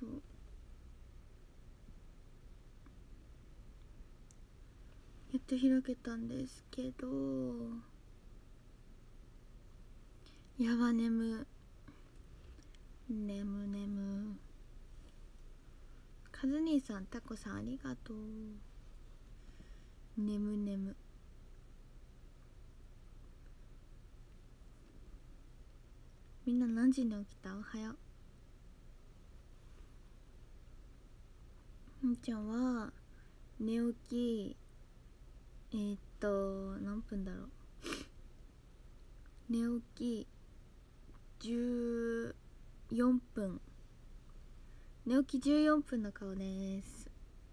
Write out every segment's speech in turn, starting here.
そうやっと開けたんですけど、やば眠カズニーさん、タコさんありがとう。眠みんな何時に起きた？おはよう。んちゃんは寝起き何分だろう。寝起き14分、寝起き14分の顔です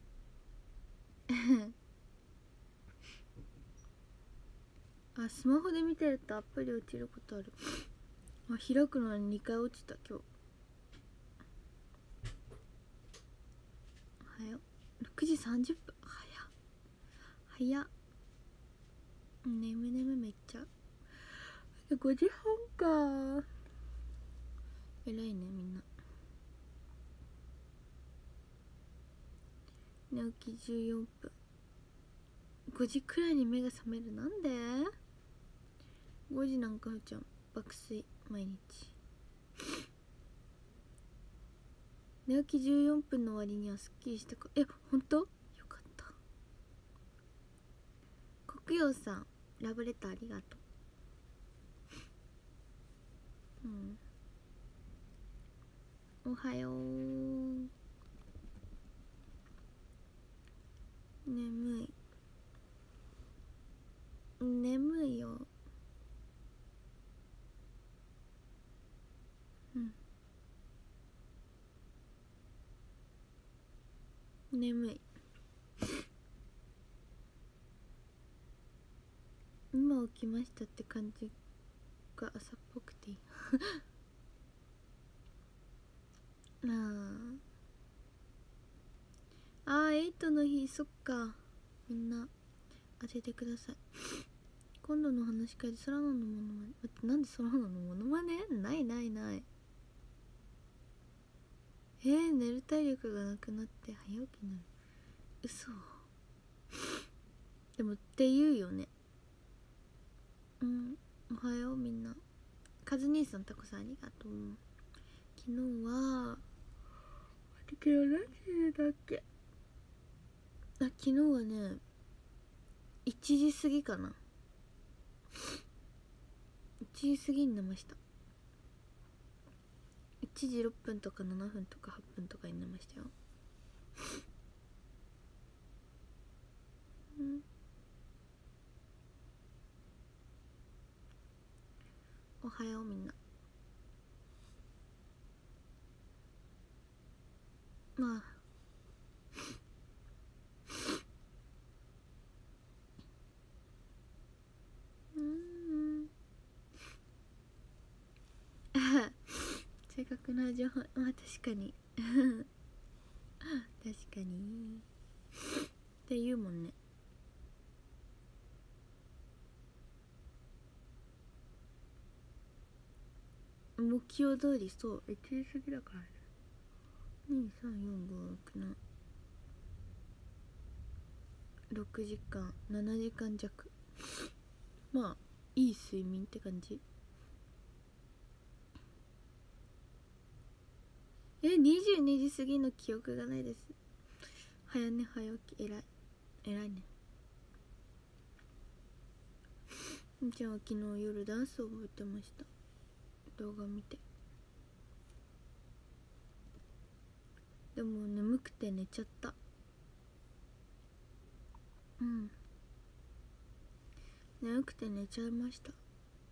あ、スマホで見てるとアプリ落ちることある。あ、開くのに2回落ちた今日。おはよう。6時30分。早っ。眠めっちゃ。5時半か。偉いねみんな。寝起き14分。5時くらいに目が覚める。なんで5時なんかふーちゃん爆睡毎日。寝起き14分の割にはすっきりしたか。ほんとよかった。国陽さんラブレターありがとう。おはよう。眠いよ。眠い。今起きましたって感じが朝っぽくていいエイトの日、そっか。みんな当ててください。今度の話し会で空野のものまね。待って、なんで空野のものまね？ない寝る体力がなくなって早起きになる。嘘。でもって言うよね。おはようみんな。カズ兄さん、タコさんありがとう。昨日は何時だっけ。昨日はね1時過ぎかな。1時過ぎに寝ました。1時6分とか7分とか8分とかに寝ましたよ。おはようみんな。まあ正確な情報、まあ確かに確かにって言うもんね。目標通りそう1時過ぎだからね。23456 時間7時間弱。まあいい睡眠って感じ。22時過ぎの記憶がないです。早寝早起き、偉いね。じゃあ昨日夜ダンスを覚えてました。動画見て。でも眠くて寝ちゃった。眠くて寝ちゃいました。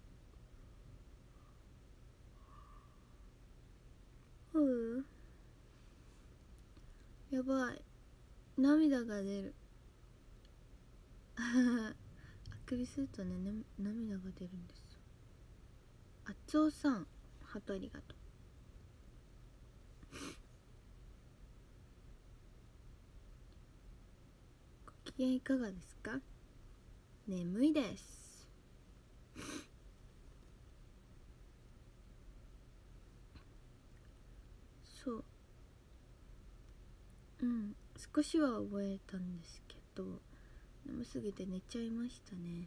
やばい、涙が出るあくびするとね、涙が出るんです。あつおさん、ハートありがとう。ご機嫌いかがですか？眠いです。そう、 少しは覚えたんですけど眠すぎて寝ちゃいましたね。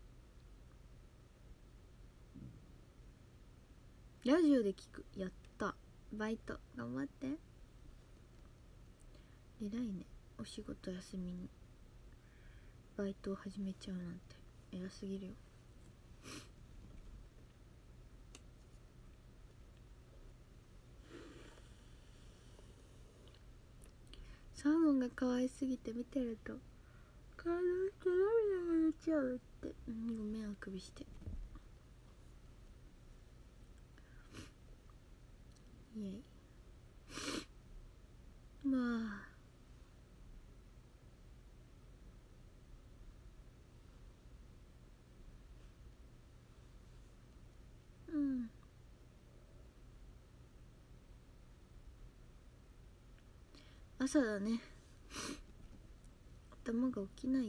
ラジオで聞く、やった。バイト頑張って。偉いね、お仕事休みにバイトを始めちゃうなんて偉すぎるよ。サーモンが可愛すぎて見てると体が涙が出ちゃうって、ごめん、あくびして。イエイ。まあ朝だね、頭が起きないよ。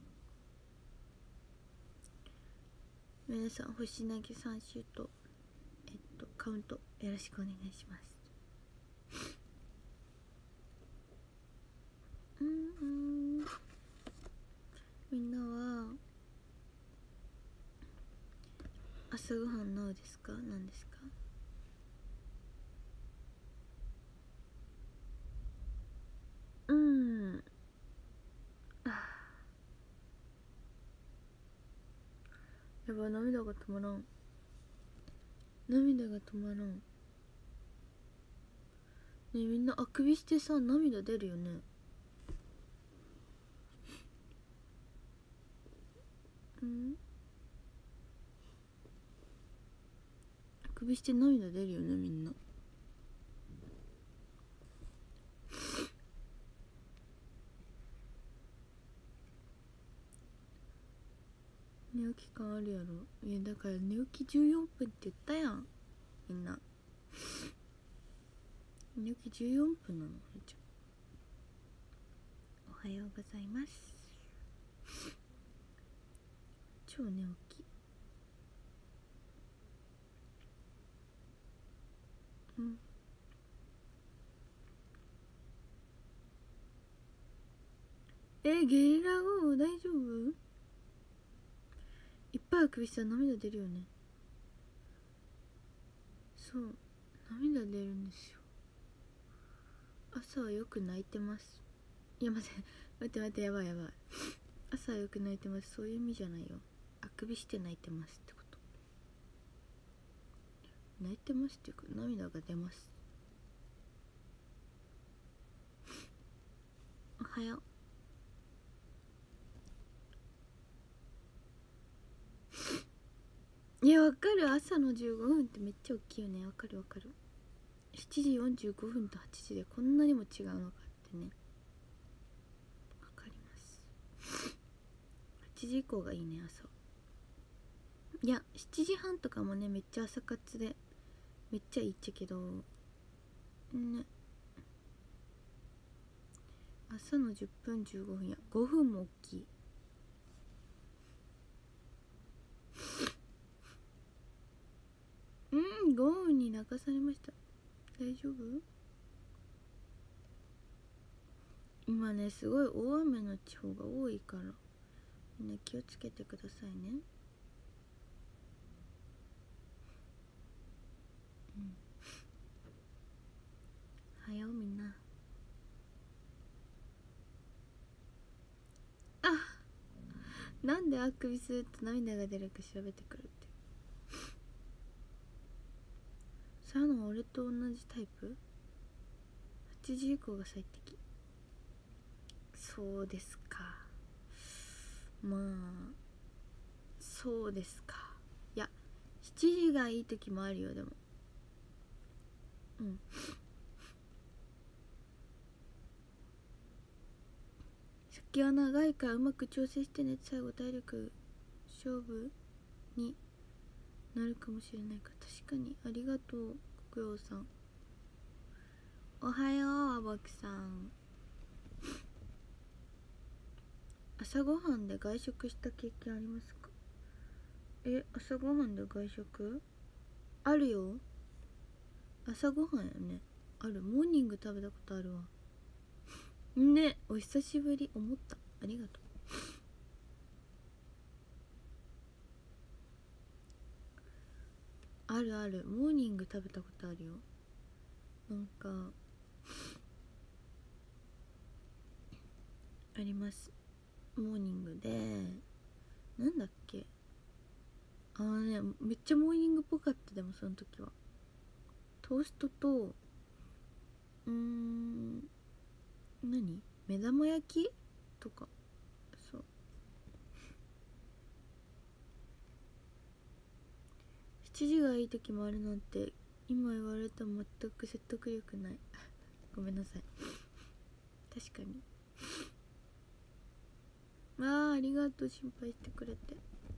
皆さん星投げ3周とカウントよろしくお願いします。みんなは朝ごはん何ですか？何ですか？やばい、涙が止まらん。涙が止まらん。ねえ、みんなあくびしてさ、涙出るよね。あくびして涙出るよね、みんな。寝起き感あるやろ。いやだから寝起き14分って言ったやん、みんな。寝起き14分なの。おはようございます。超寝起き。ゲリラ豪雨大丈夫？いっぱいあくびしたら涙出るよね。そう、涙出るんですよ。朝はよく泣いてます。いや待って、やばい。朝はよく泣いてます、そういう意味じゃないよ。あくびして泣いてますってこと。泣いてますっていうか涙が出ます。おはよう。いや、わかる。朝の15分ってめっちゃ大きいよね。わかる。7時45分と8時でこんなにも違うのかってね。わかります。8時以降がいいね、朝。いや、7時半とかもね、めっちゃ朝活でめっちゃいいっちゃけどね。朝の10分15分や5分も大きい。豪雨に流されました。大丈夫？今ね、すごい大雨の地方が多いからみんな気をつけてくださいね。おはようみんな。なんであくびすると涙が出るか調べてくるって。さあの俺と同じタイプ？ 8 時以降が最適。そうですか。まあそうですか。いや、7時がいい時もあるよ。でも先は長いからうまく調整してね。最後体力勝負になるかもしれないから。確かに。ありがとう国陽さん。おはようあばきさん。朝ごはんで外食した経験ありますか？朝ごはんで外食あるよ。朝ごはんやね。ある。モーニング食べたことあるわ。 ね、お久しぶり。思った。ありがとう。あるある。モーニング食べたことあるよ。なんかあります。モーニングでなんだっけ、めっちゃモーニングっぽかった。でもその時はトーストと何、目玉焼きとか。そう、7時がいい時もあるなんて今言われたら全く説得力ないごめんなさい。確かに。ありがとう、心配してくれて。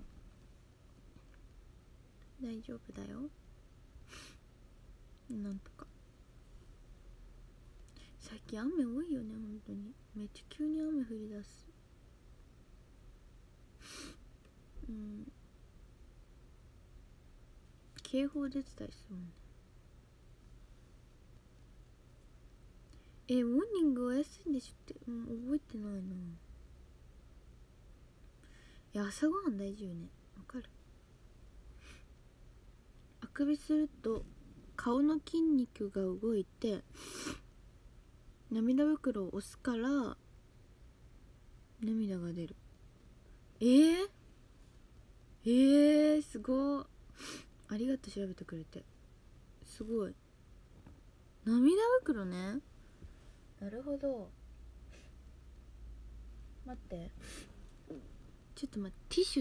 大丈夫だよ、なんとか。最近雨多いよね、本当に。めっちゃ急に雨降り出す。警報出てたりするもんね。モーニングお休みでしょって、覚えてないな。いや、朝ごはん大事よね。わかる。あくびすると顔の筋肉が動いて涙袋を押すから涙が出る。すごい。ありがとう、調べてくれて。すごい。涙袋ね。なるほど。待って、ちょっと待って、ティッシ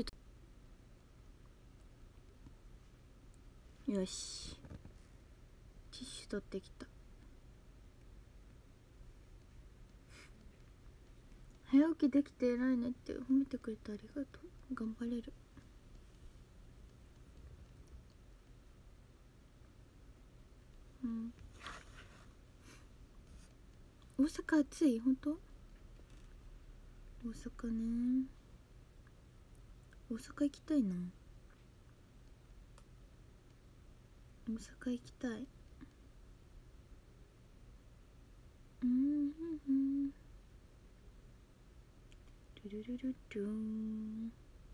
ュ。よし、ティッシュ取ってきた。早起きできて偉いねって褒めてくれてありがとう。頑張れる。大阪暑い？本当？大阪ね。大阪行きたいな。大阪行きたい。ルルルルルン。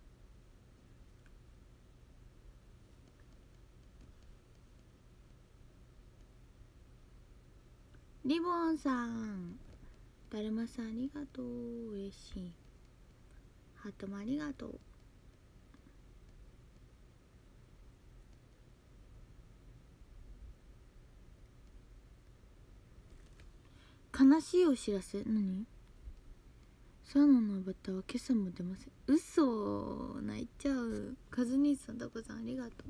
リボンさん、だるまさんありがとう。嬉しい。ハートもありがとう。悲しいお知らせ。何？サーナのアバターは今朝も出ません。嘘、泣いちゃう。カズニーさん、タコさんありがとう。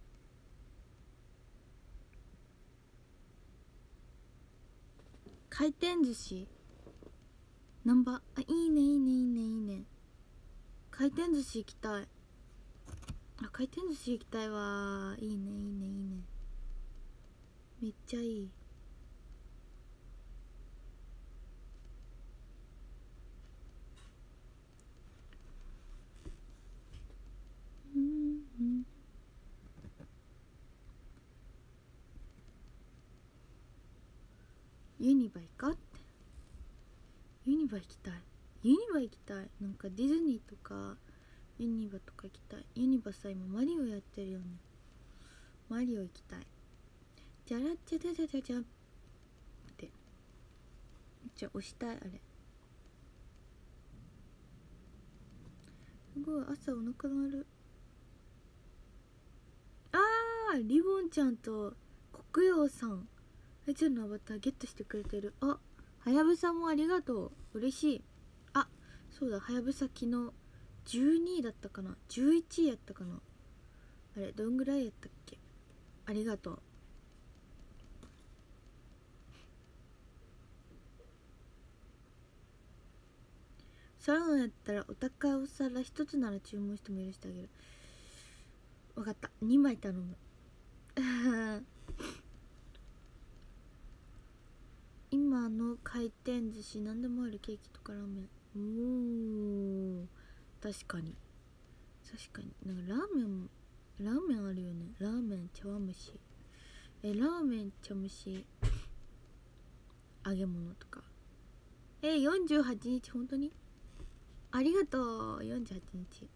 回転寿司ナンバー、いいねいいねいいねいいね。回転寿司行きたい。回転寿司行きたいわ。いいねいいねいいね。めっちゃいい。ユニバ行かって。ユニバ行きたい。ユニバ行きたい。なんかディズニーとかユニバとか行きたい。ユニバさ、今マリオやってるよね。マリオ行きたい。じゃらっちゃじゃじゃじゃじゃってめっちゃ押したい。あれすごい。朝お腹鳴る。リボンちゃんと国陽さん、ちゃんのアバターゲットしてくれてる。はやぶさもありがとう。嬉しい。そうだ、はやぶさ昨日12位だったかな、11位やったかな。あれどんぐらいやったっけ。ありがとう。サラダやったらお高いお皿一つなら注文しても許してあげる。わかった、2枚頼む今の回転寿司何でもある。ケーキとかラーメン。確かになんかラーメンあるよね。ラーメン茶碗蒸し、ラーメン茶蒸し揚げ物とか。 48日本当にありがとう。48日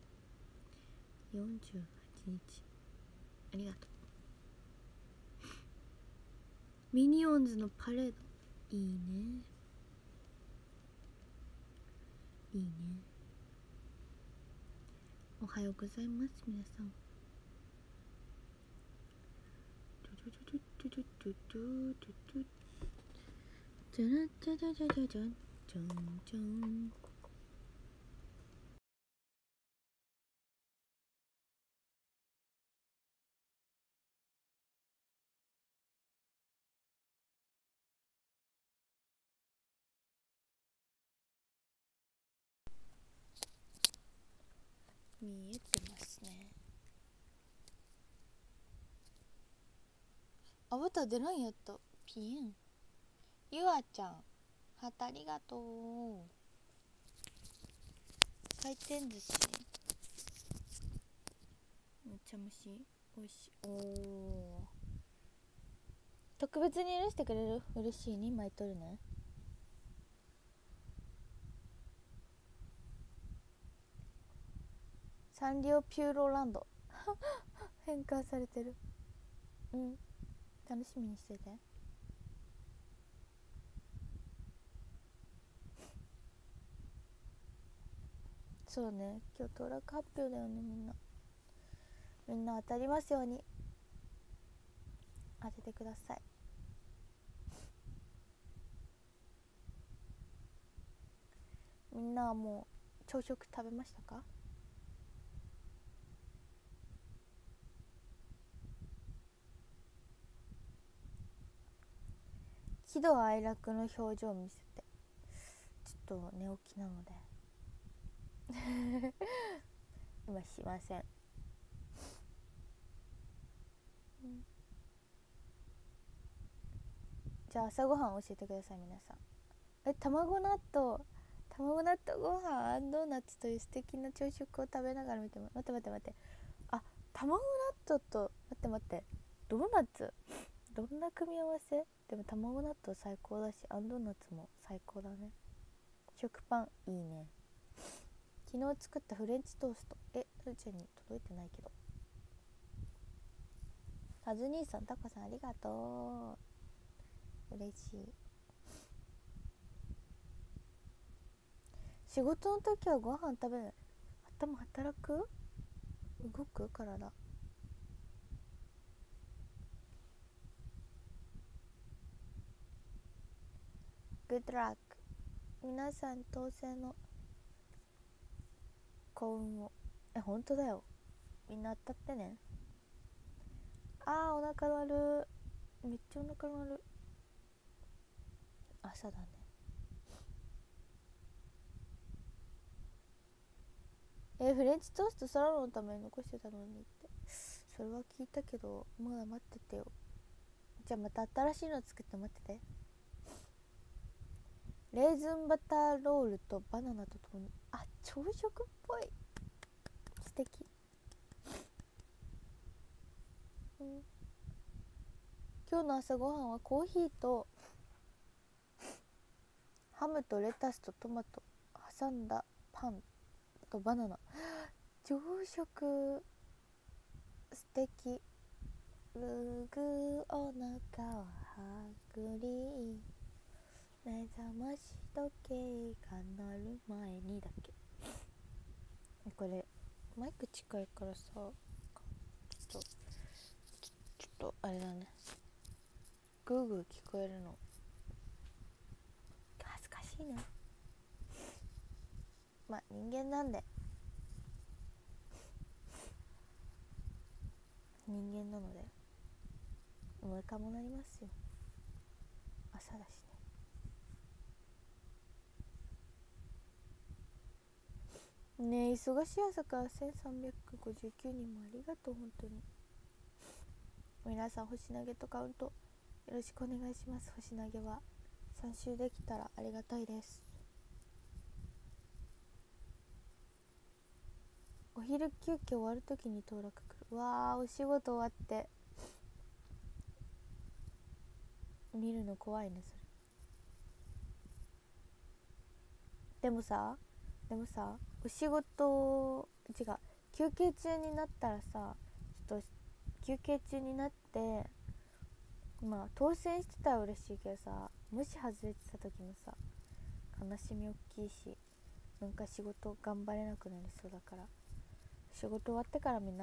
ありがとう。ミニオンズのパレードいいねいいね。おはようございます皆さん。じゃらじゃじゃじゃじゃじゃんじゃんじゃん。見えてますね。アバター出らんやった。ピエンゆあちゃんハートありがとう。回転寿司めっちゃ蒸しおいしい。おお特別に許してくれる。嬉しい。2枚取るね。サンリオピューロランド変換されてる。うん楽しみにしてて。そうね今日当落発表だよね。みんな当たりますように。当ててください。みんなはもう朝食食べましたか？喜怒哀楽の表情を見せて。ちょっと寝起きなので今しません、じゃあ朝ごはん教えてください皆さん。卵納豆ご飯&ドーナツという素敵な朝食を食べながら見ても。待ってあ、卵納豆と待ってドーナツどんな組み合わせ。でも卵納豆最高だし&ドーナツも最高だね。食パンいいね。昨日作ったフレンチトーストうちに届いてないけど。カズ兄さんタコさんありがとう。嬉しい。仕事の時はご飯食べない。頭働く？動く？体。グッドラック。皆さん当選の幸運を。本当だよ。みんな当たってね。お腹鳴る。めっちゃお腹鳴る。朝だね。フレンチトーストサラダのために残してたのにって。それは聞いたけどまだ待っててよ。じゃあまた新しいの作って待ってて。レーズンバターロールとバナナとともに。朝食っぽい。素敵。今日の朝ごはんはコーヒーとハムとレタスとトマト挟んだパンとバナナ。朝食素敵。ぐぐお腹ははぐり目覚まし時計が鳴る前にだっけ。これマイク近いからさちょっとあれだね。グーグー聞こえるの恥ずかしいね。人間なんで。人間なので思いかもなりますよ。朝だしね。忙しい朝から1359人もありがとう。本当に皆さん星投げとカウントよろしくお願いします。星投げは3周できたらありがたいです。お昼休憩終わるときに登録来る。わーお仕事終わって見るの怖いねそれ。 でもさお仕事違う休憩中になったらさ、ちょっと休憩中になってまあ当選してたら嬉しいけどさ、もし外れてた時もさ悲しみ大きいし、なんか仕事頑張れなくなりそうだから、仕事終わってからみんな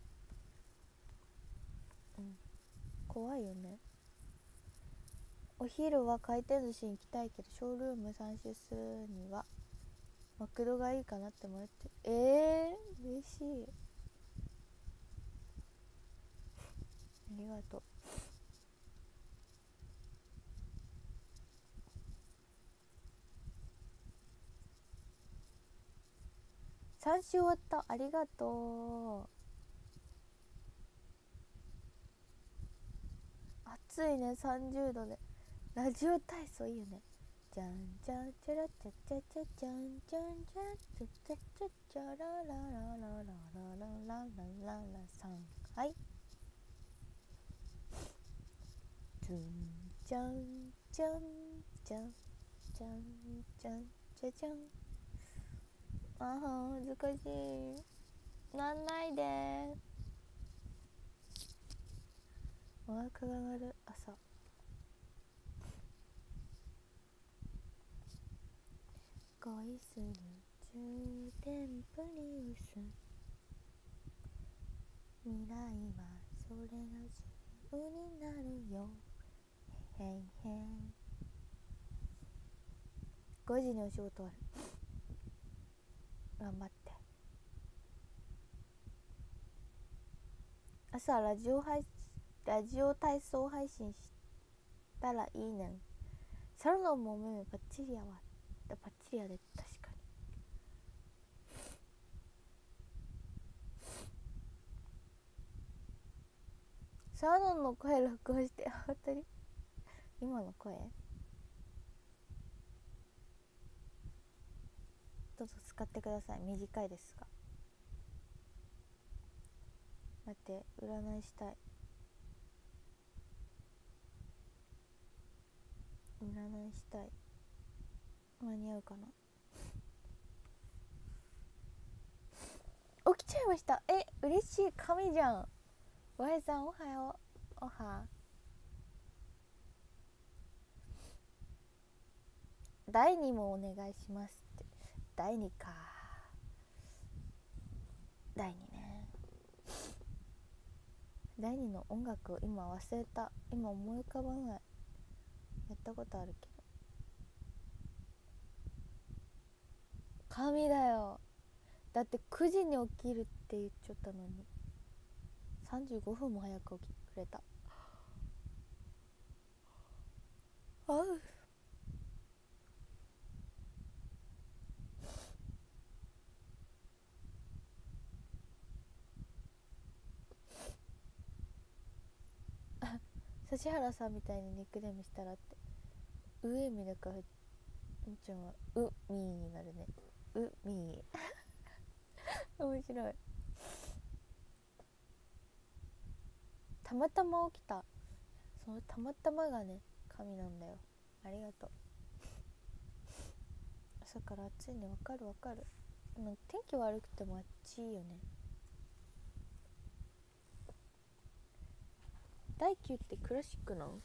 怖いよね。お昼は回転寿司に行きたいけどショールーム3周するにはマクドがいいかなって迷ってる。嬉しい、ありがとう。3周終わった、ありがとう。暑いね、30度でラジオ体操いいよね。じゃんじゃんちゃらちゃちゃちゃじゃんじゃんじゃんちゃちゃちゃちゃららららららららららさん、はいずんじゃんじゃんじゃんじゃんじゃんじゃじゃん。あー難しい、なんないで。お腹が鳴る朝。恋する充電プリウス、未来はそれが自由になるよ、へいへい。5時にお仕事ある、頑張って。朝ラジオ体操配信したらいいねん。サロノンもお目目パッチリやわ、パッチリやで、確かに。サロノンの声録音して、本当に今の声どうぞ使ってください、短いですが。待って、占いしたい、占いしたい、間に合うかな。起きちゃいました。嬉しい、神じゃん。おやさんおはよう。おは第2もお願いしますって。第2か、第2ね。第2の音楽を今忘れた、今思い浮かばない。やったことあるけど。神だよ、だって9時に起きるって言っちゃったのに35分も早く起きてくれた。あう指原さんみたいにニックネームしたらって。上見だからみちゃんはうみーになるね。うみー面白い。たまたま起きた、そのたまたまがね神なんだよ。ありがとう。朝から暑いね、わかるわかる。天気悪くても暑いよね。第9ってクラシックなん？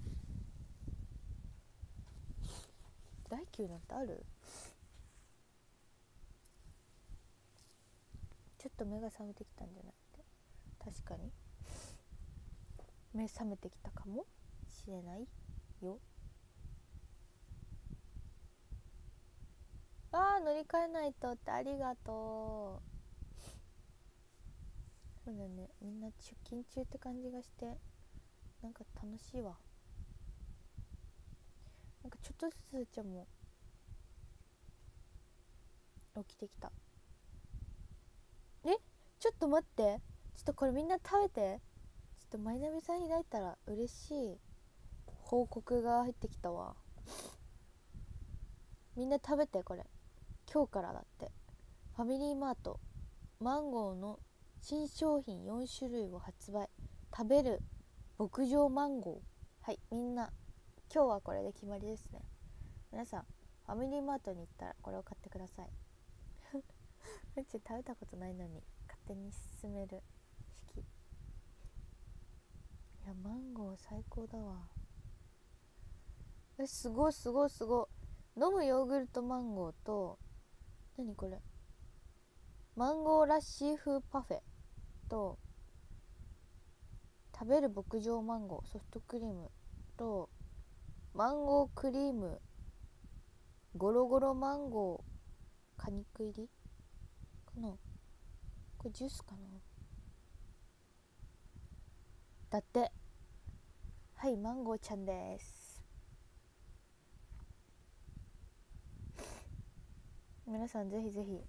第9なんてある？ちょっと目が覚めてきたんじゃないって。確かに目覚めてきたかもしれないよ。乗り換えないとって、ありがとう。そうだね、みんな出勤中って感じがしてなんか楽しいわ。なんかちょっとずつちゃんも起きてきた。ちょっと待って、ちょっとこれみんな食べて。ちょっとマイナビさん開いたら嬉しい報告が入ってきたわ。みんな食べて、これ今日からだって。ファミリーマートマンゴーの新商品4種類を発売。食べる牧場マンゴー。はい、みんな今日はこれで決まりですね。皆さんファミリーマートに行ったらこれを買ってください。うち食べたことないのに勝手に勧める式。いやマンゴー最高だわ。すごいすごいすごい。飲むヨーグルトマンゴーと、何これ、マンゴーラッシー風パフェと、食べる牧場マンゴーソフトクリームと、マンゴークリームゴロゴロマンゴー果肉入りかな、これジュースかなだって。はい、マンゴーちゃんです。皆さんぜひぜひ。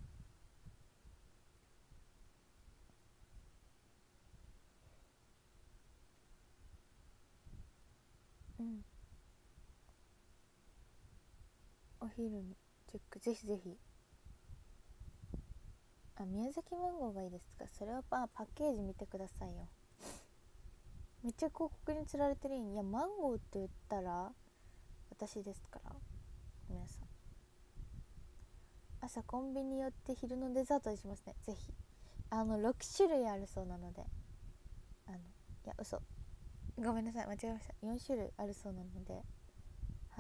うん、お昼にチェックぜひぜひ。あ、宮崎マンゴーがいいですか。それはパッケージ見てくださいよ。めっちゃ広告に釣られてるん。いやマンゴーって言ったら私ですから。皆さん朝コンビニ寄って昼のデザートにしますね。ぜひ。6種類あるそうなので、いや嘘、ごめんなさい、間違えました。4種類あるそうなので、はい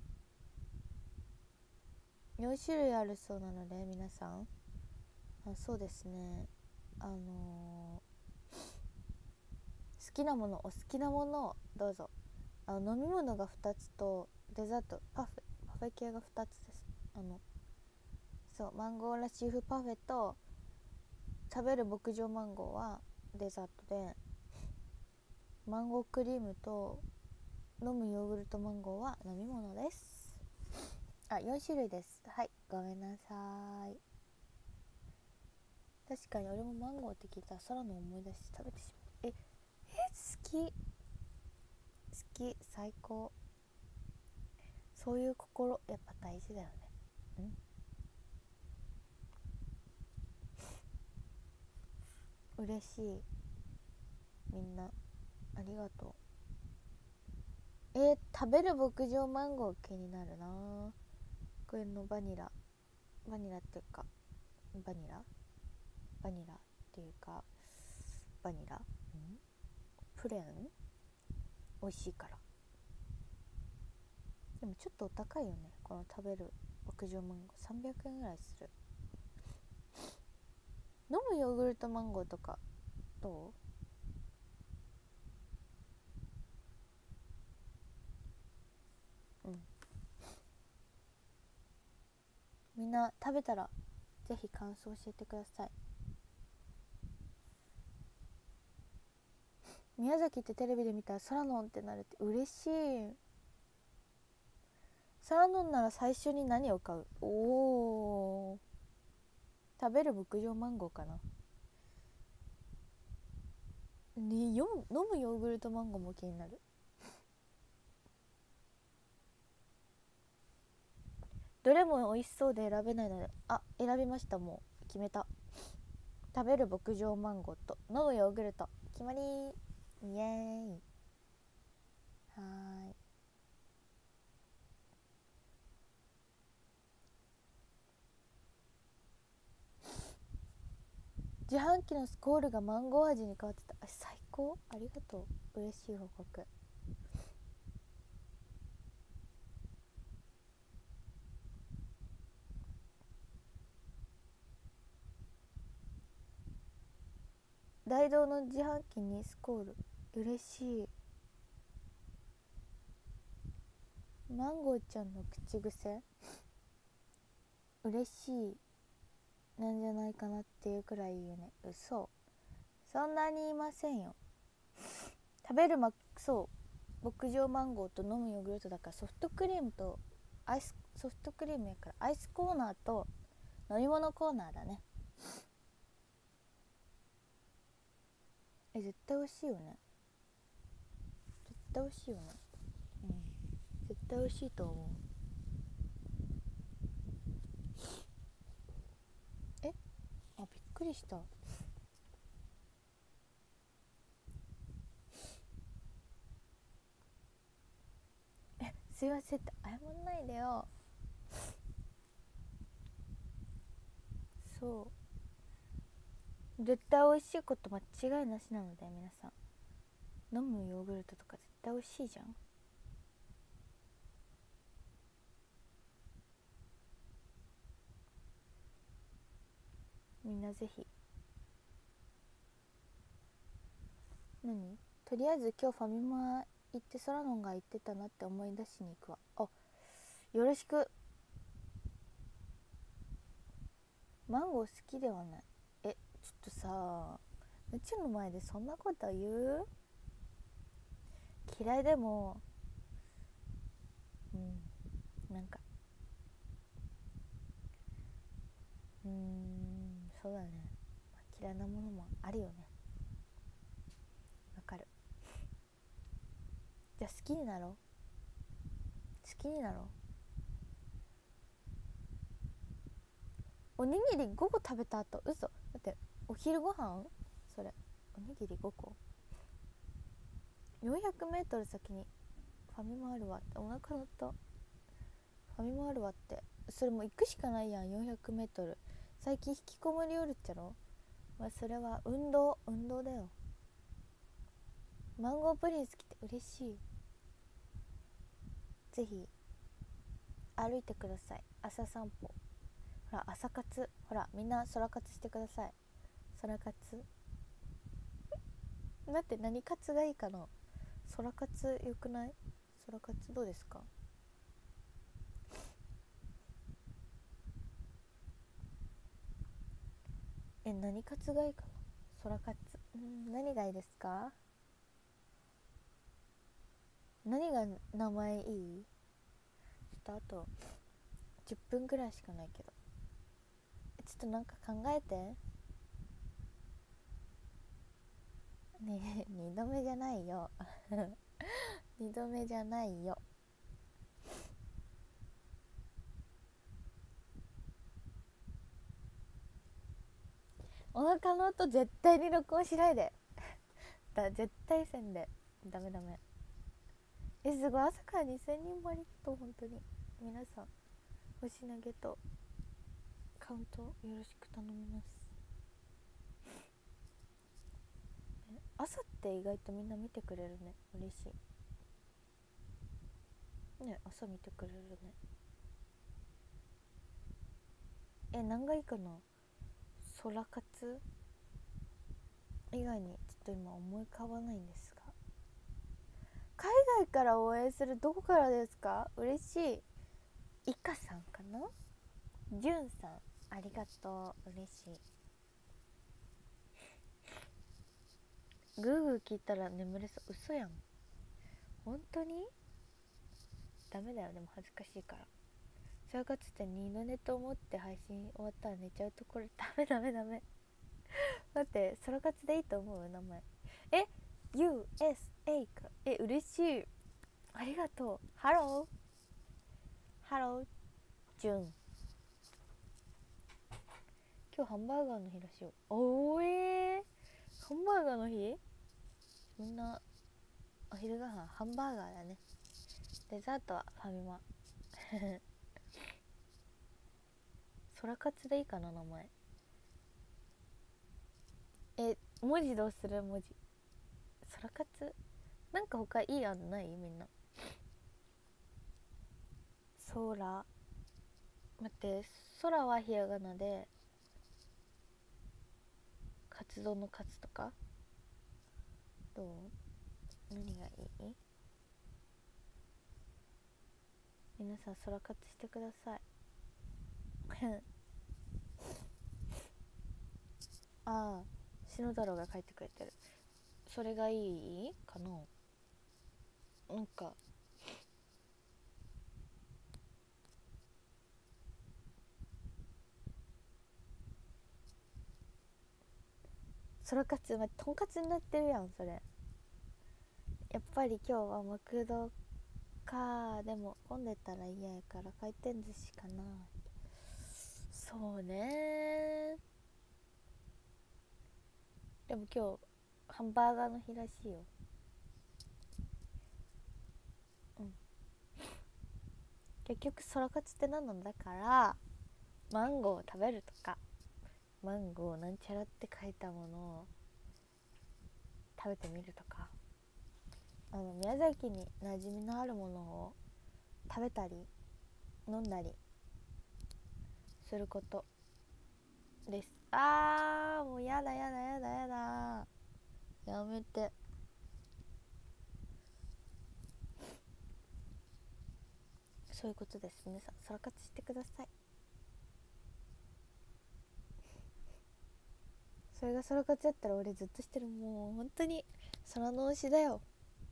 、4種類あるそうなので皆さん、そうですね、好きなもの、お好きなものをどうぞ。飲み物が2つとデザートパフェ系が2つです。そうマンゴーラッシー風パフェと、食べる牧場マンゴーはデザートで、マンゴークリームと飲むヨーグルトマンゴーは飲み物です。4種類です。はい、ごめんなさい。確かに俺もマンゴーって聞いたら空の思い出して食べてしまう。好き最高。そういう心やっぱ大事だよね。嬉しい。みんなありがとう。食べる牧場マンゴー気になるな。これのバニラっていうかバニラっていうかバニラプレーン美味しいから。でもちょっとお高いよね、この食べる牧場マンゴー。300円ぐらいする。飲むヨーグルトマンゴーとかどう？みんな食べたらぜひ感想教えてください。宮崎ってテレビで見たら空のんってなるって嬉しい。空のんなら最初に何を買う？食べる牧場マンゴーかな。飲むヨーグルトマンゴーも気になる。どれも美味しそうで選べないので、選びました。もう決めた。食べる牧場マンゴーと飲むヨーグルト決まり。イエーイ。はーい。自販機のスコールがマンゴー味に変わってた。最高、ありがとう。嬉しい報告。大道の自販機にスコール、嬉しい。マンゴーちゃんの口癖嬉しいなんじゃないかなっていうくらいいいよね。嘘、そんなに言いませんよ。そう牧場マンゴーと飲むヨーグルトだから、ソフトクリームやからアイスコーナーと飲み物コーナーだね。絶対美味しいよね。絶対美味しいよね。絶対美味しいと思う。びっくりした。すいませんって謝んないでよ。 そう絶対美味しいこと間違いなしなので、皆さん飲むヨーグルトとか絶対美味しいじゃん。みんなぜひ。何とりあえず今日ファミマ行ってソラノンが言ってたなって思い出しに行くわ。あ、よろしく。マンゴー好きではない。ちょっとさ、うちの前でそんなこと言う？嫌いでもなんかそうだね、嫌いなものもあるよね。わかる。じゃあ好きになろう。好きになろう。おにぎり5個食べた後、嘘だってお昼ご飯それおにぎり5個、400メートル先にファミマあるわって、お腹鳴った。ファミマあるわって、それも行くしかないやん。400メートル最近引きこもりおるっちゃろ。それは運動だよ。マンゴープリン好きって嬉しい。ぜひ歩いてください。朝散歩。ほら朝活、ほらみんな空活してください。空活だって何活がいいかな。空活よくない？空活どうですか？何活がいいかな。空活何がいいですか？何が名前いい？ちょっとあと10分ぐらいしかないけど、ちょっとなんか考えてね。2度目じゃないよ2度目じゃないよ。お腹の音絶対に録音しないで絶対せんで。ダメ。すごい、朝から2000人もありがとう。本当に皆さん星投げとカウントよろしく頼みます。朝って意外とみんな見てくれるね。嬉しいね。朝見てくれるね。何がいいかな。空活以外にちょっと今思い浮かばないんですが、海外から応援する、どこからですか？嬉しい。イカさんかな。ジュンさんありがとう、嬉しい。グーグー聞いたら眠れそう。嘘やん。本当にダメだよ。でも恥ずかしいから。生活って二度寝と思って配信終わったら寝ちゃうところ。ダメだって空活でいいと思う名前。USA か。嬉しい。ありがとう。ハロージュン。今日ハンバーガーの日らしいよ。ハンバーガーの日。みんなお昼ご飯ハンバーガーだね。デザートはファミマ空活でいいかな名前。文字どうする？文字空活なんか他いい案ない？みんな空、待って、空はひらがなで、活動の活とかどう？何がいい？皆さん空活してくださいああ、篠太郎が書いてくれてる。それがいいかな。なんか空活、とんかつになってるやんそれ。やっぱり今日はマクドか。でも混んでたら嫌やから回転寿司かな。そうね。でも今日ハンバーガーの日らしいよ。結局空活って何なんだから、マンゴーを食べるとかマンゴーなんちゃらって書いたものを食べてみるとか、宮崎に馴染みのあるものを食べたり飲んだりすることです。もうやだやだやだやだ、やめて。そういうことです。皆さんソロ活してください。それがソロ活やったら俺ずっとしてる。もう本当に空の推しだよ。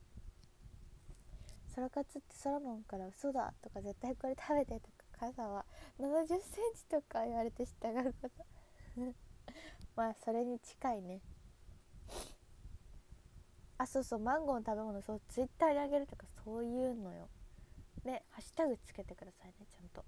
ソロ活って空のんから嘘だとか絶対これ食べてとか、傘は70センチとか言われて従うことまあそれに近いね。そうそう、マンゴーの食べ物そうツイッターにあげるとかそういうのよ。でハッシュタグつけてくださいね、ちゃんと。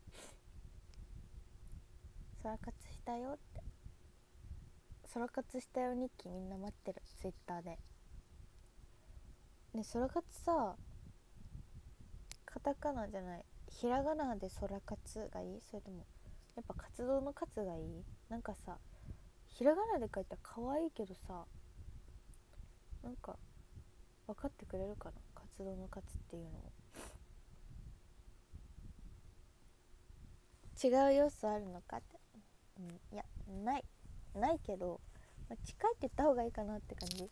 ソロ活したよって、ソロ活したよ日記みんな待ってる、ツイッターで。ね、ソロ活さ、カタカナじゃないひらがなでソロ活がいい、それともやっぱ活動の活がいい？なんかさ、ひらがなで書いたら可愛いけどさ、なんか分かってくれるかな、活動の活っていうのも。違う要素あるのかって、いやないけど、近いって言った方がいいかなって感じ。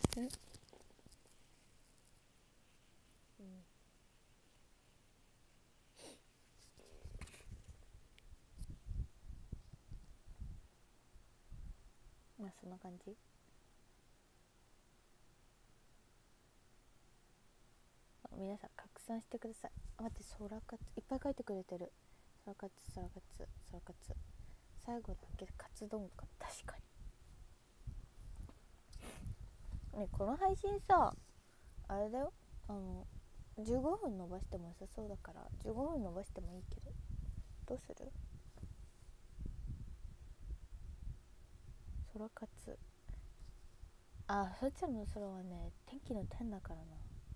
まあそんな感じ。皆さん拡散してください。待って、ソラ活いっぱい書いてくれてる。ソラ活ソラ活ソラ活、最後だけカツ丼か。確かにね。この配信さ、あれだよ、15分伸ばしても良さそうだから15分伸ばしてもいいけど、どうする？空活、そっちの空はね、天気の天だからな。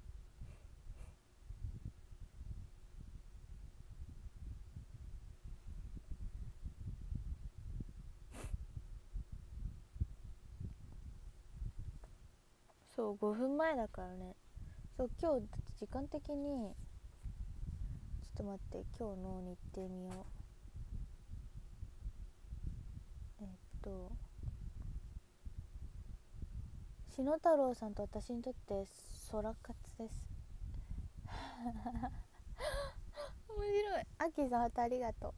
そう5分前だからね。そう今日時間的にちょっと待って、今日の日程見よう。篠太郎さんと私にとって空活です。面白い。アキさんハートありがと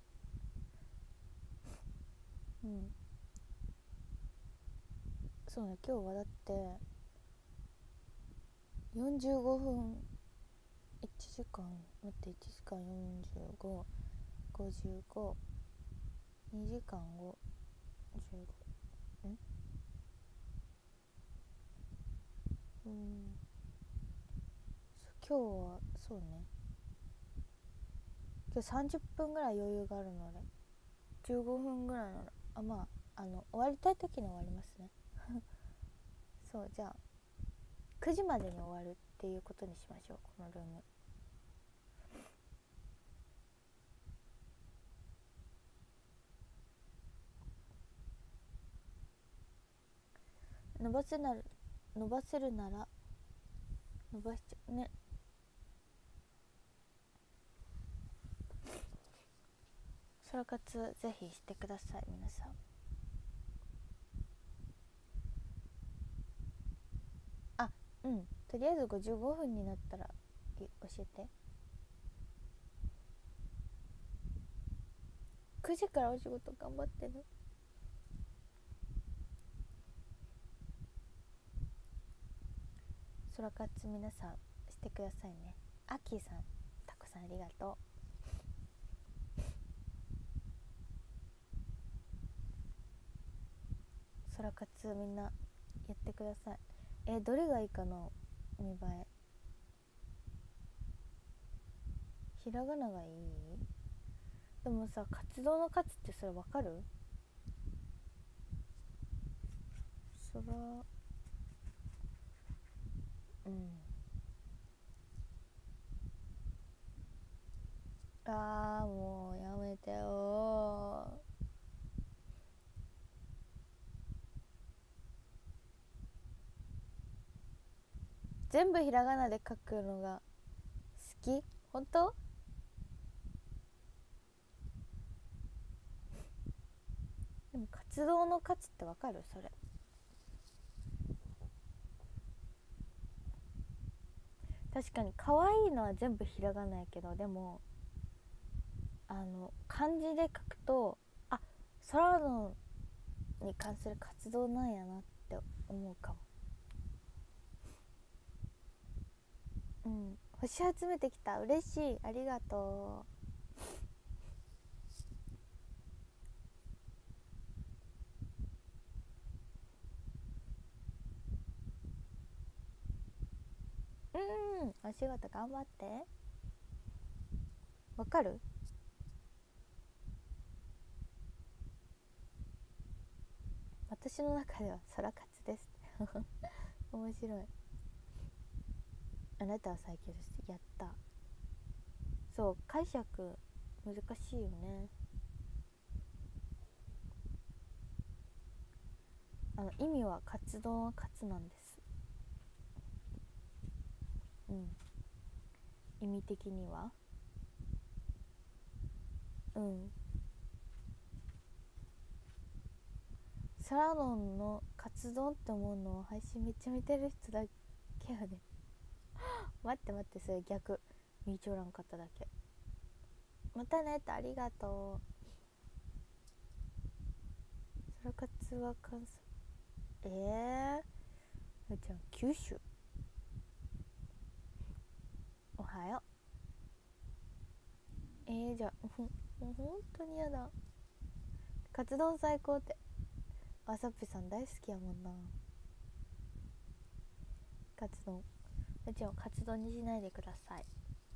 う。そうね、今日はだって45分、1時間待って、1時間45、55、2時間5、15、今日はそうね、今日30分ぐらい余裕があるので15分ぐらいなら終わりたい時に終わりますねそう、じゃあ9時までに終わるっていうことにしましょう、このルーム。伸ばせるなら伸ばしちゃうね。ソロ活ぜひしてください皆さん。とりあえず55分になったら教えて。9時からお仕事頑張ってね。ソロ活皆さんしてくださいね。アッキーさん、タコさんありがとう。ソロ活みんなやってください。どれがいいかな、見栄え。ひらがながいい？でもさ、活動の活ってそれわかる？そら、もうやめてよ全部ひらがなで書くのが好き？本当？でも活動の活ってわかる？それ確かに可愛いのは全部ひらがなやけど、でも漢字で書くと、あ、空のに関する活動なんやなって思うかも。うん、星集めてきた、嬉しい、ありがとう。お仕事頑張って。わかる？私の中では空活です面白い。あなたは最強です。やった。そう解釈難しいよね。意味は活動の活なんです。うん、意味的にはサラロンの活動って思うのは配信めっちゃ見てる人だけやね待って待って、それ逆、見ちょらんかっただけ。またねって、ありがとう。そらかつは関西、じゃあ九州、おはよう。じゃあもう本当にやだ。カツ丼最高って、あさっぴさん大好きやもんな。カツ丼、もちろんカツ丼にしないでください。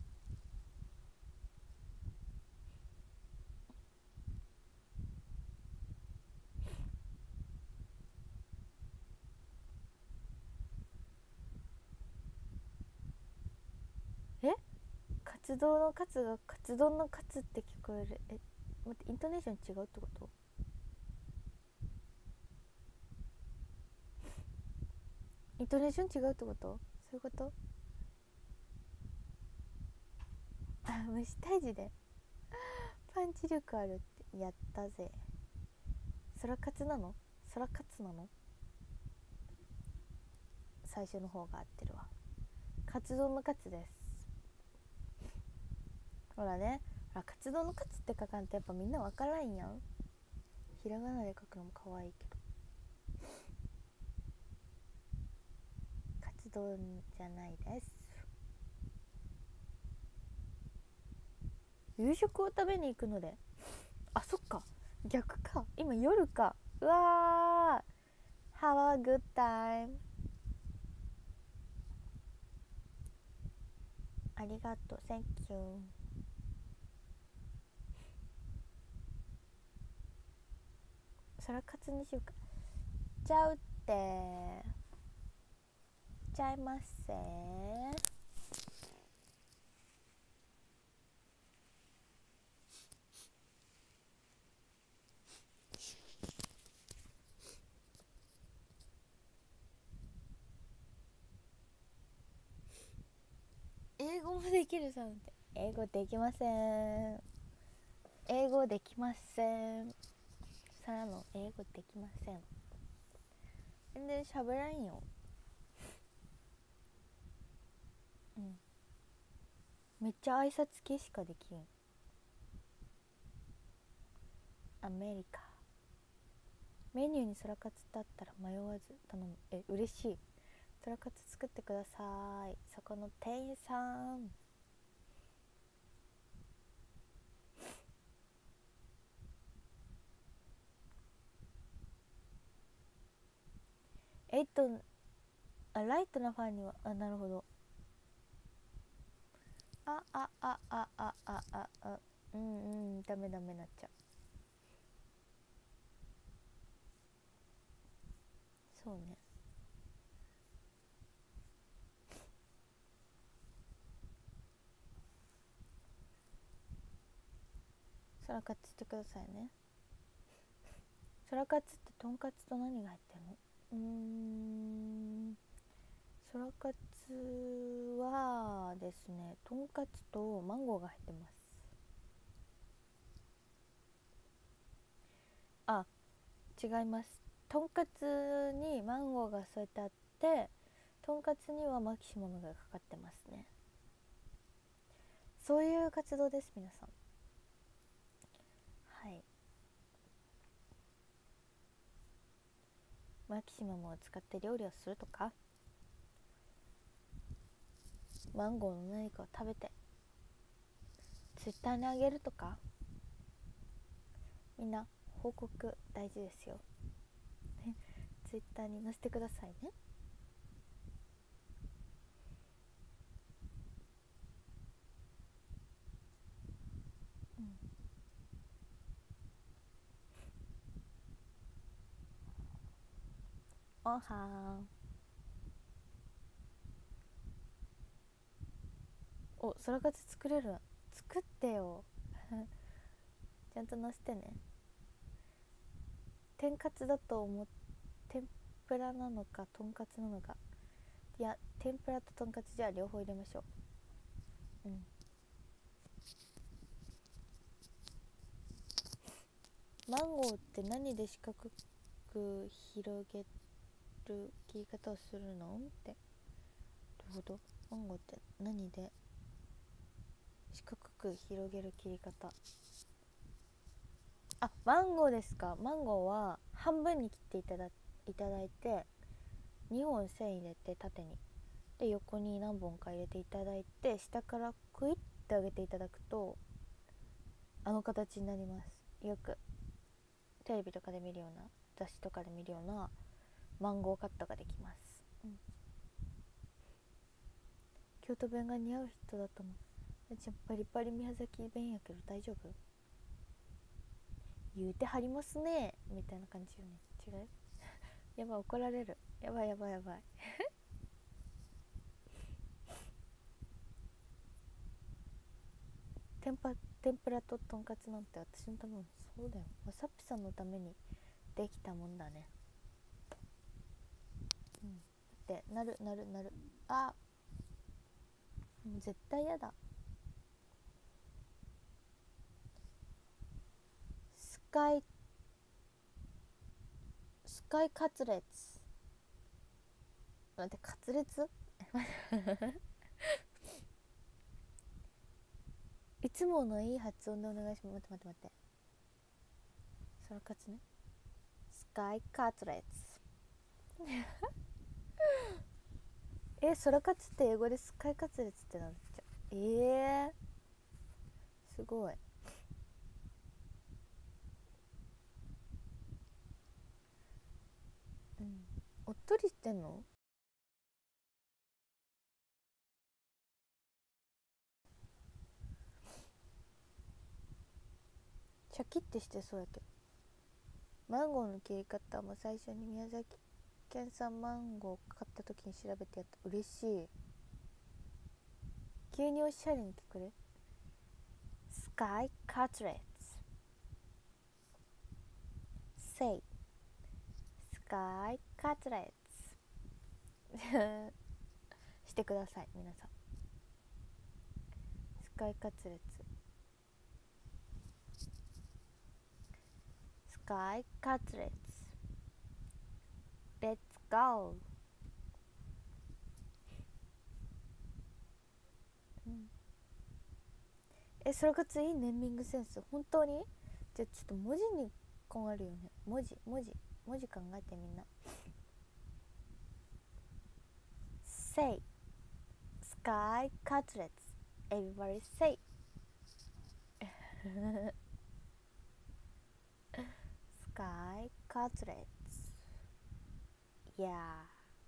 活動の活がカツ丼のカツって聞こえる。待って、イントネーション違うってこと？イントネーション違うってこと？そういうこと？あ、虫退治でパンチ力あるって、やったぜ。空活なの？空活なの？最初の方が合ってるわ。活動の活です。ほらね、活動の活って書かんとやっぱみんなわからんやん。ひらがなで書くのも可愛いけど、活動じゃないです。夕食を食べに行くので、あ、そっか、逆か、今夜か。うわー、Have a good time。 ありがとう、 Thank you。 空活にしようか。ちゃうってちゃいますせ。英語もできるさんって、英語できません。英語できません。さらの英語できません。全然喋らんよ。めっちゃ挨拶系しかできん。アメリカ。メニューにそらカツってあったら迷わず頼む。嬉しい。そらカツ作ってください、そこの店員さん。ライトなファンには、なるほど。ダメダメなっちゃう。そうね。そらカツってくださいね。そらカツってとんかつと何が入ってるの？そらカツはですね、とんかつとマンゴーが入ってます。あ、違います。とんかつにマンゴーが添えてあって、とんかつにはマキシマムがかかってますね。そういう活動です、皆さん。はい。マキシマムを使って料理をするとか、マンゴーの何かを食べてツイッターにあげるとか、みんな報告大事ですよ。ツイッターに載せてくださいね。うん、おはー。お、空活作れる。作ってよ。ちゃんと載せてね。天かつだと思って、天ぷらなのかとんかつなのか。いや、天ぷらととんかつじゃあ両方入れましょう。うん。マンゴーって何で四角く広げる切り方をするのって。どういうこと？マンゴーって何で四角く広げる切り方。あ、マンゴーですか。マンゴーは半分に切っていただいて、2本線入れて縦に、で横に何本か入れていただいて、下からクイッて上げていただくとあの形になります。よくテレビとかで見るような、雑誌とかで見るようなマンゴーカットができます。うん、京都弁が似合う人だと思う。じゃバリバリ宮崎弁やけど大丈夫？言うてはりますねみたいな感じよね。違う？やばい、怒られる。やばいやばいやばい。天ぷらととんかつなんて私のために、そうだよ、わさっぴさんのためにできたもんだね。うん。でなる。あ、もう絶対やだ。スカイカツレツ。待って、カツレツいつものいい発音でお願いします。待って。それカツね。スカイカツレツ。ソラカツって英語でスカイカツレツってなっちゃう。すごい。うん。おっとりしてんの？シャキッてしてそうやけど。マンゴーの切り方も最初に宮崎県産マンゴー買った時に調べてやった。嬉しい。急におしゃれに聞こえる。スカイカツレツ。Say スカイカツレツ。してください皆さん。スカイカツレツ。スカイカツレツ。Let's go。うん。それがついいネーミングセンス。本当に？じゃあちょっと文字に困るよね。文字考えてみんな。Say Sky Cutlets. Everybody say Sky Cutlets. Yeah.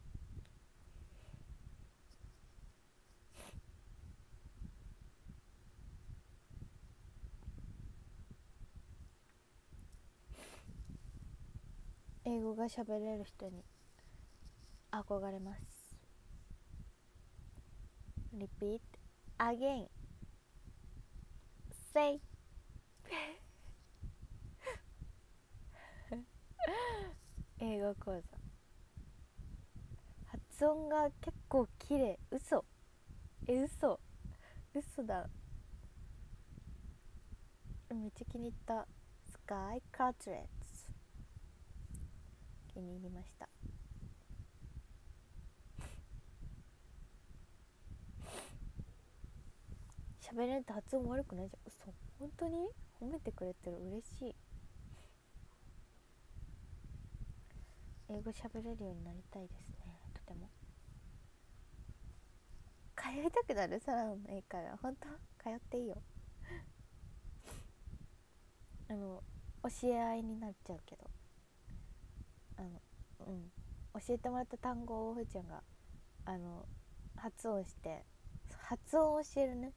英語が喋れる人に憧れます。Repeat again. Say 英語講座。発発音が結構綺麗。嘘だ。めっちゃ気に入った。スカイカツレッツ気に入りました。喋れるって発音悪くないじゃん。嘘、本当に褒めてくれてる、嬉しい。英語喋れるようになりたいですね、とても。通いたくなる、サラの英会話。本当通っていいよ。教え合いになっちゃうけど、教えてもらった単語をふーちゃんが発音して発音を教えるね。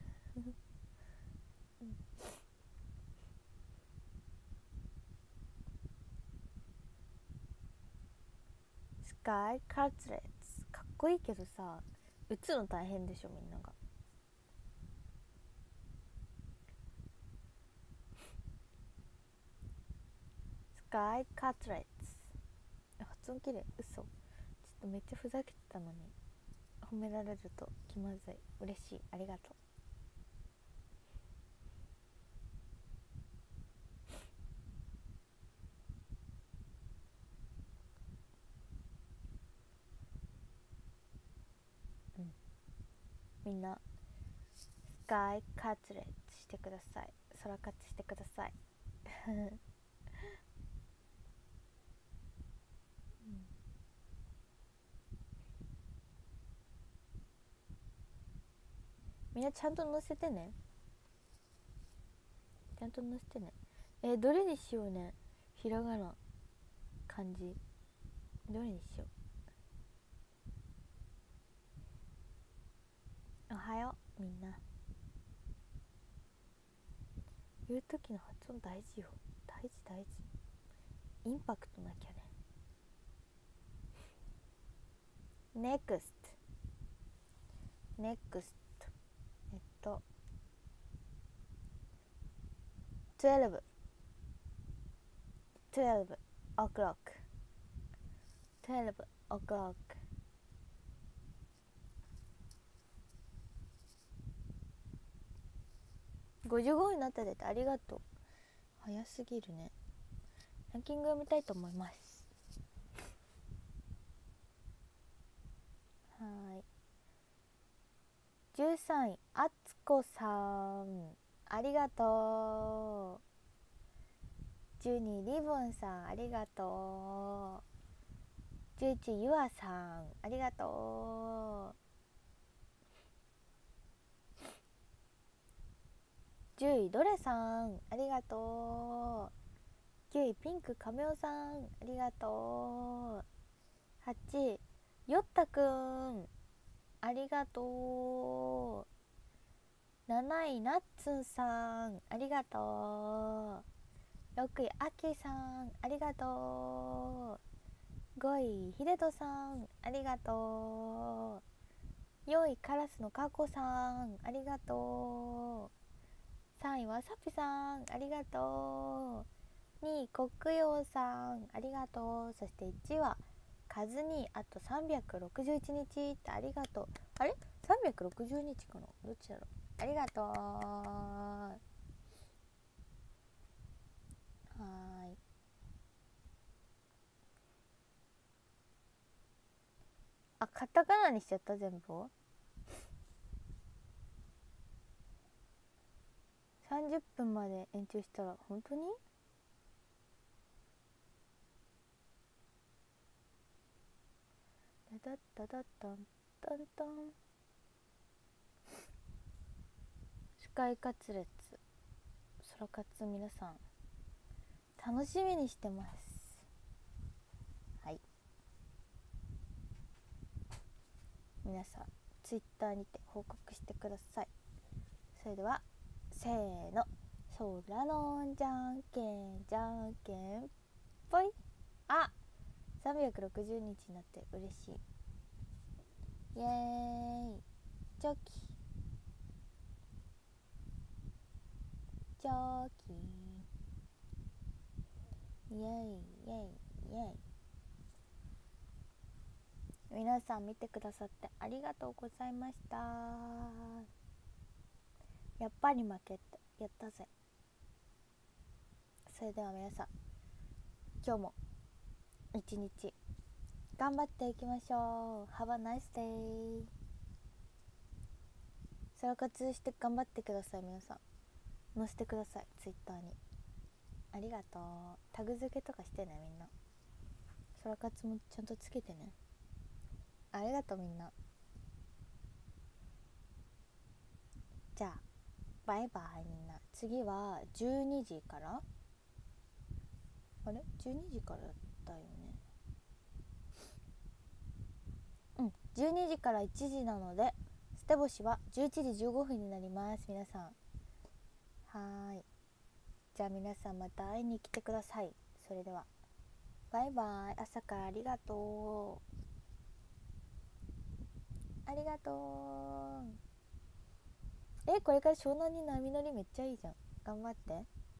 スカイカツレッツかっこいいけどさ、打つの大変でしょ、みんなが。スカイカツレッツ発音きれい。嘘、ちょっとめっちゃふざけてたのに褒められると気まずい。嬉しい、ありがとう。みんなスカイカツレッツしてください。空カツしてください。みんなちゃんと載せてね。ちゃんと載せてね。どれにしようね。ひらがな、漢字、どれにしよう。おはようみんな。言う時の発音大事よ。大事。インパクトなきゃね。NEXT 12 o'clock 55になったでってありがとう。早すぎるね。ランキング読みたいと思います。はい。13位、あつこさん、ありがとう。12位、リボンさん、ありがとう。11位、ゆあさん、ありがとう。10位、どれさん、ありがとう。9位、ピンクかめおさん、ありがとう。8位、よったくん、ありがとう。7位、なっつんさん、ありがとう。6位、あきさん、ありがとう。5位、ひでとさん、ありがとう。4位、カラスのかこさん、ありがとう。3位、わさぴさん、ありがとう。2位、こくようさん、ありがとう。そして1位はかずに、あと361日ってありがとう。あれ360日かな、どっちだろう。ありがとう。はーい。あ、カタカナにしちゃった。全部30分まで延長したら本当にダダッダダッタンタンタン。スカイカツレッツ空カツ、皆さん楽しみにしてます。はい、皆さんツイッターにて報告してください。それではせーの、空のじゃんけんじゃんけんぽい。あ、360日になって嬉しい。イエーイ。チョキチョキ、イエイイエイイエイ。 皆さん見てくださってありがとうございました。やっぱり負けた、やったぜ。それでは皆さん、今日も一日頑張っていきましょう。Have a nice day。空活して頑張ってください。皆さん載せてください、ツイッターに。ありがとう。タグ付けとかしてね、みんな。空活もちゃんとつけてね。ありがとうみんな。じゃあバイバイみんな。次は12時から、あれ12時からだよね。12時から1時なので、捨て星は11時15分になります。皆さん、はーい。じゃあ皆さんまた会いに来てください。それではバイバイ。朝からありがとう。ありがとう。これから湘南に波乗りめっちゃいいじゃん。頑張って。